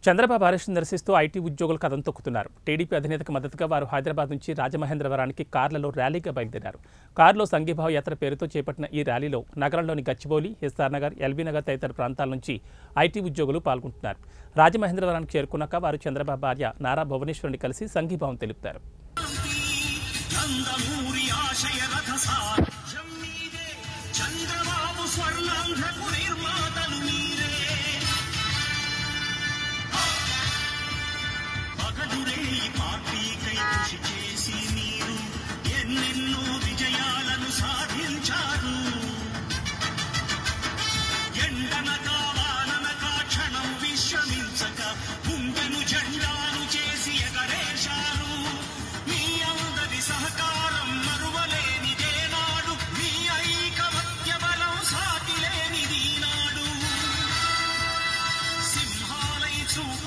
చంద్రబాబు అరెస్టును నిరసిస్తూ ఐటీ ఉద్యోగులు కదం తొక్కుతున్నారు. టీడీపీ అధినేతకు మద్దతుగా వారు హైదరాబాద్ నుంచి రాజమహేంద్రవరానికి కార్లలో ర్యాలీగా బయలుదేరారు. కారులో సంఘీభావ యాత్ర పేరుతో చేపట్టిన ఈ ర్యాలీలో నగరంలోని గచ్చిబౌలి, ఎస్ఆర్ నగర్, ఎల్బీ నగర్ తదితర ప్రాంతాల నుంచి ఐటీ ఉద్యోగులు పాల్గొంటున్నారు. రాజమహేంద్రవరానికి చేరుకున్నాక వారు చంద్రబాబు భార్య నారా భువనేశ్వరిని కలిసి సంఘీభావం తెలుపుతారు. సింహాలై